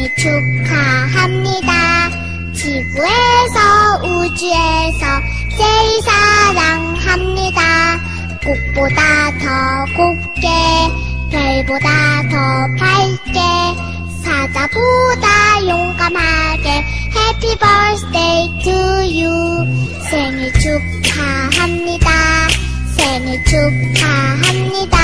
생일 축하합니다. 지구에서 우주에서 제일 사랑합니다. 꽃보다 더 곱게 별보다 더 밝게 사자보다 용감하게 Happy birthday to you. 생일 축하합니다. 생일 축하합니다.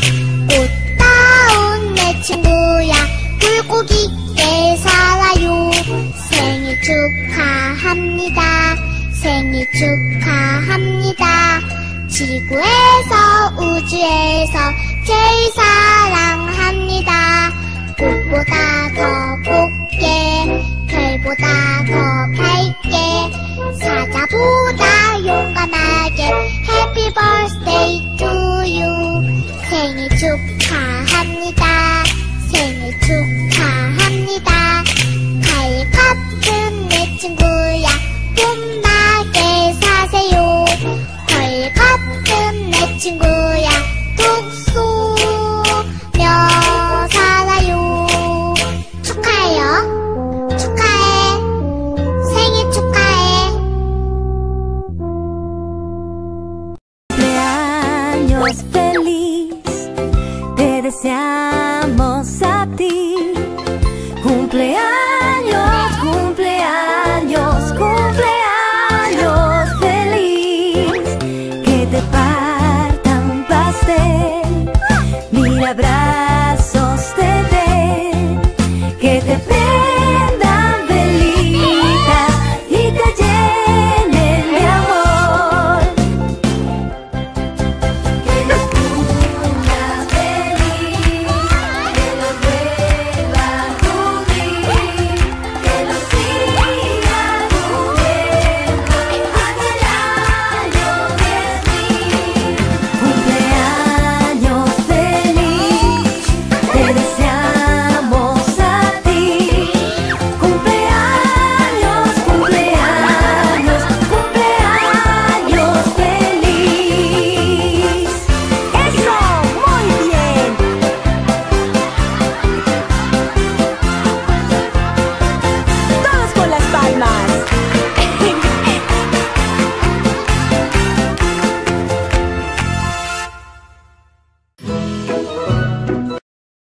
꽃다운 내 친구야 굴곡 있게 살아요. 생일 축하합니다. 생일 축하합니다. 지구에서 우주에서 제일 사랑합니다. 꽃보다 더 곱게 별보다 더 밝게 사자보다 용감하게 Happy birthday to you. 생일 축하합니다. 생일 축하합니다. 달 같은 내 친구야 봄나게 사세요. 달 같은 내 친구야 뚝 쏘며 살아요. 축하해요. 축하해. 생일 축하해. Cumpleaños feliz, te deseamos a ti. Cumpleaños, cumpleaños, cumpleaños feliz. Que te partan pastel, mil abrazos te den. Que te